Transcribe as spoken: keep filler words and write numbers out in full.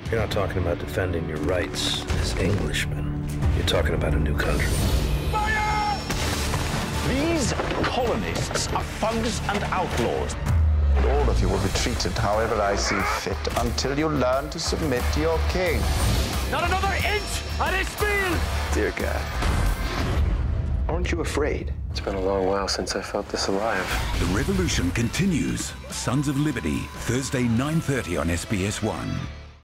You're not talking about defending your rights as Englishmen. You're talking about a new country. Fire! These colonists are thugs and outlaws. All of you will be treated however I see fit until you learn to submit to your king. Not another inch on his field! Dear God, aren't you afraid? It's been a long while since I felt this alive. The revolution continues. Sons of Liberty, Thursday, nine thirty on S B S one.